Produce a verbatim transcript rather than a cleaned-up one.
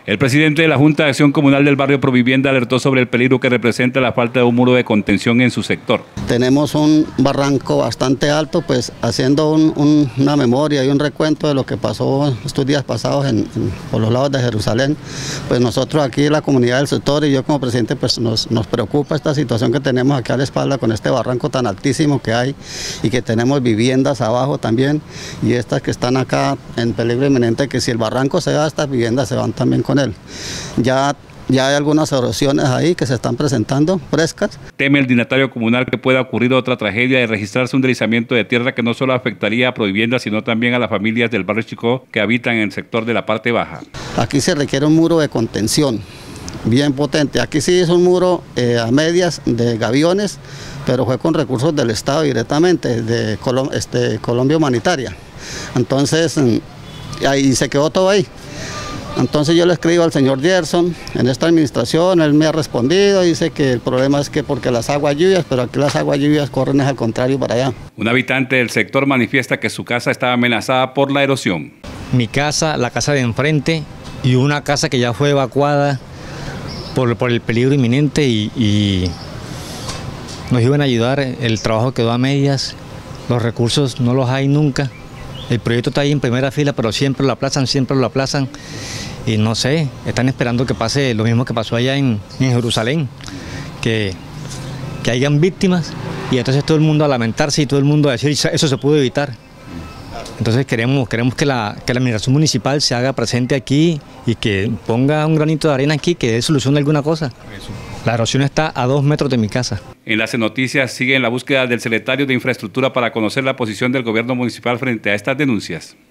El presidente de la Junta de Acción Comunal del barrio Provivienda alertó sobre el peligro que representa la falta de un muro de contención en su sector. Tenemos un barranco bastante alto, pues haciendo un, un, una memoria y un recuento de lo que pasó estos días pasados en, en, por los lados de Jerusalén, pues nosotros aquí en la comunidad del sector y yo como presidente pues nos, nos preocupa esta situación que tenemos aquí a la espalda con este barranco tan altísimo que hay y que tenemos viviendas abajo también y estas que están acá en peligro inminente, que si el barranco se va, estas viviendas se van también con él. Ya, ya hay algunas erosiones ahí que se están presentando, frescas. Teme el dignatario comunal que pueda ocurrir otra tragedia de registrarse un deslizamiento de tierra que no solo afectaría a Provivienda, sino también a las familias del barrio Chicó que habitan en el sector de la parte baja. Aquí se requiere un muro de contención bien potente. Aquí sí es un muro eh, a medias de gaviones, pero fue con recursos del Estado directamente, de Colom este, Colombia Humanitaria. Entonces, ahí se quedó todo ahí. Entonces yo le escribo al señor Gerson en esta administración, él me ha respondido, dice que el problema es que porque las aguas lluvias, pero aquí las aguas lluvias corren es al contrario para allá. Un habitante del sector manifiesta que su casa estaba amenazada por la erosión. Mi casa, la casa de enfrente y una casa que ya fue evacuada por, por el peligro inminente y, y nos iban a ayudar, el trabajo quedó a medias, los recursos no los hay nunca. El proyecto está ahí en primera fila, pero siempre lo aplazan, siempre lo aplazan. Y no sé, están esperando que pase lo mismo que pasó allá en, en Jerusalén, que, que hayan víctimas y entonces todo el mundo a lamentarse y todo el mundo a decir eso se pudo evitar. Entonces queremos, queremos que, la, que la administración municipal se haga presente aquí y que ponga un granito de arena aquí, que dé solución a alguna cosa. La erosión está a dos metros de mi casa. Enlace Noticias sigue en la búsqueda del secretario de Infraestructura para conocer la posición del gobierno municipal frente a estas denuncias.